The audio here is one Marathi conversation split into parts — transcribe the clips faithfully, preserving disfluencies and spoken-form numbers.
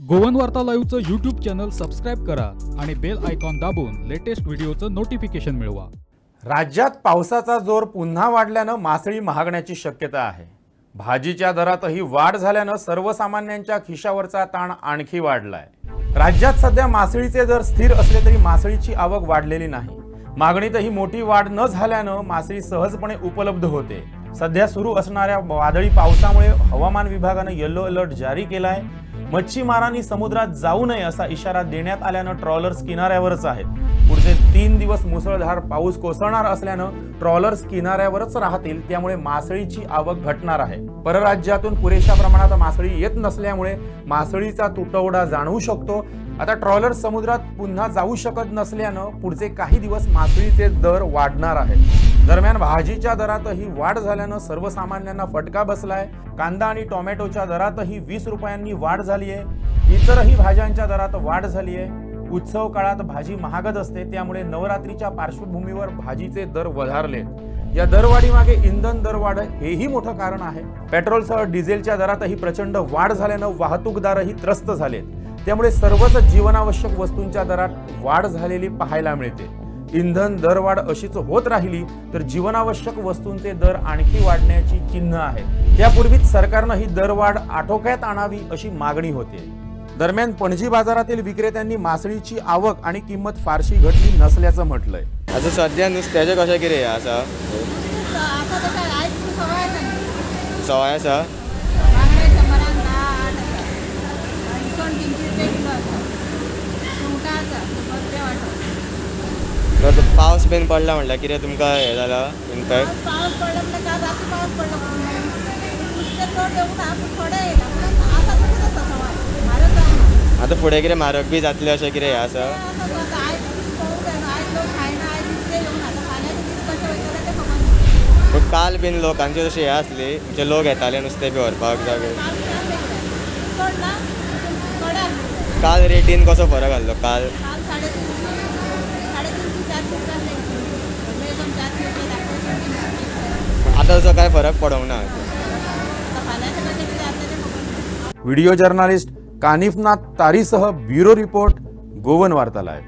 गोवन वार्ता लाईव्हचं यूट्यूब चॅनल सबस्क्राइब करा आणि बेल आयकॉन दाबून लेटेस्ट व्हिडिओचं नोटिफिकेशन मिळवा। राज्यात पावसाचा जोर पुन्हा वाढल्याने मासळी महागण्याची शक्यता आहे। भाजीच्या दरातही वाढ झाल्याने सर्वसामान्यांच्या खिशावरचा ताण आणखी वाढलाय। राज्यात सध्या मासळीचे दर स्थिर असले तरी मासळीची आवक वाढलेली नाही। मागणीतही मोठी वाढ न झाल्याने मासळी सहजपणे उपलब्ध होते। सध्या सुरू असणाऱ्या वादळी पावसामुळे हवामान विभागाने येलो अलर्ट जारी केलाय। मच्छीमारांनी समुद्रात जाऊ नये असा इशारा देण्यात आल्याने ट्रॉलर्स किनाऱ्यावरच आहेत। पुढचे तीन दिवस मुसळधार पाऊस कोसळणार असल्याने ट्रॉलर्स किनाऱ्यावरच राहतील, त्यामुळे मासळीची आवक घटणार आहे। परराज्यातून पुरेशा प्रमाणात मासळी येत नसल्यामुळे मासळीचा तुटवडा जाणवू शकतो। आता ट्रॉलर्स समुद्रात पुन्हा जाऊ शकत नसल्याने पुढचे काही दिवस मासळीचे दर वाढणार आहेत। दरम्यान भाजीच्या दरातही वाढ झाल्याने सर्वसामान्यांना फटका बसलाय। कांदा आणि टोमॅटोच्या दरातही वीस रुपयांनी वाढ झाली आहे। इतरही भाज्यांच्या दरात वाढ झाली आहे। उत्सव काळात भाजी महागत असते, त्यामुळे नवरात्रीच्या पार्श्वभूमीवर भाजीचे दर वधारले। या दरवाढीमागे इंधन दरवाढ हेही मोठं कारण आहे। पेट्रोलसह डिझेलच्या दरातही प्रचंड वाढ झाल्याने वाहतूकदारही त्रस्त झालेत, त्यामुळे सर्वच जीवनावश्यक वस्तूंच्या दरात वाढ झालेली पाहायला मिळते। इंधन दरवाढ अशीच होत राहिली तर जीवनावश्यक वस्तूंचे दर आणखी वाढण्याची चिन्ह आहेत। त्यापूर्वीच सरकारने ही दरवाढ आटोक्यात आणावी अशी मागणी होते। दरम्यान पणजी बाजारातील विक्रेत्यांनी मासळीची आवक आणि किंमत फारशी घटली नसल्याचं म्हटलंय। आता सध्या नुस्त्याचे कशें कितें आसा? सवाय आसा पावस बीन पडला म्हटल्यार कितें तुमकां हें जाला इम्पॅक्ट? पावस पडला म्हटल्यार काल राती पावस पडला नुस्तें चड येवंक ना, पूण थोडें येयला। आतां तशेंच आसा सवाय, म्हारग जायना। आतां फुडें कितें म्हारग बी जातलें अशें कितें हें आसा? आयज पळोवंक जायना, आयज लोक खायना, आयज नुस्तें येवंक ना, आतां फाल्यांचे दीस कशें वयतले तें खबर ना। पूण काल बीन लोकांची अशी हें आसली, म्हणजे लोक येताले नुस्तें बी व्हरपाक जागे। चड ना, थोडे आसले। काल रेटीन कसो फरक आसलो काल? काल साडे तीनशी साडे तीनशी चारशी रुपया आसले। एकदम चारशी रुपया दाखोवचे। आतां असो कांय फरक पडोंक ना। आतां फाल्यांचे कशें कितें जातलें तें खबर ना। व्हिडिओ जर्नलिस्ट कानिफनाथ तारीसह bureau report, Goan Varta live.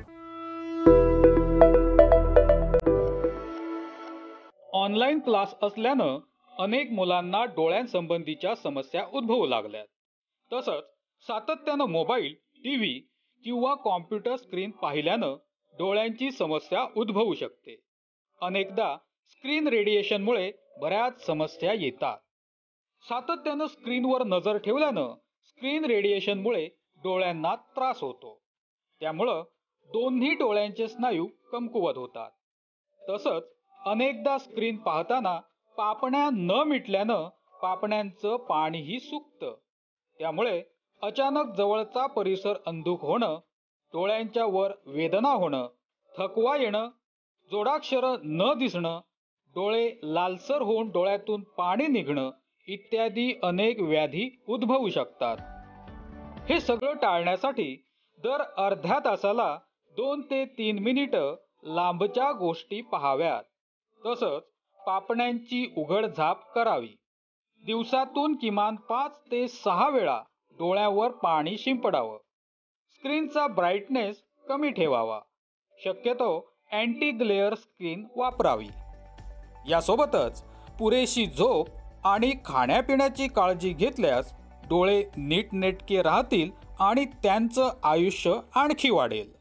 Online class असल्यानं अनेक मुलांना डोळ्यांसंबंधीच्या समस्या उद्भवू लागल्यात। तसंच सातत्यानं मोबाईल, टीव्ही किंवा कॉम्प्युटर स्क्रीन पाहिल्यानं डोळ्यांची समस्या उद्भवू शकते। अनेकदा स्क्रीन रेडिएशनमुळे बऱ्याच समस्या येतात। सातत्यानं स्क्रीनवर नजर ठेवल्यानं स्क्रीन रेडिएशनमुळे डोळ्यांना त्रास होतो, त्यामुळं दोन्ही डोळ्यांचे स्नायू कमकुवत होतात। तसंच अनेकदा स्क्रीन पाहताना पापण्या न मिटल्यानं पापण्यांचं पाणीही सुकतं, त्यामुळे अचानक जवळचा परिसर अंधुक होणं, डोळ्यांच्या वर वेदना होणं, थकवा येणं, जोडाक्षरं न दिसणं, डोळे लालसर होऊन डोळ्यातून पाणी निघणं इत्यादी अनेक व्याधी उद्भवू शकतात। हे सगळं टाळण्यासाठी दर अर्ध्या तासाला दोन ते तीन मिनिटं लांबच्या गोष्टी पाहाव्यात। तसंच पापण्यांची उघडझाप करावी। दिवसातून किमान पाच ते सहा वेळा डोळ्यावर पाणी शिंपडावं। स्क्रीनचा ब्राईटनेस कमी ठेवावा। शक्यतो अँटी ग्लेअर स्क्रीन वापरावी। यासोबतच पुरेशी झोप आणि खाण्यापिण्याची काळजी घेतल्यास डोळे नीटनेटके राहतील आणि त्यांचं आयुष्य आणखी वाढेल।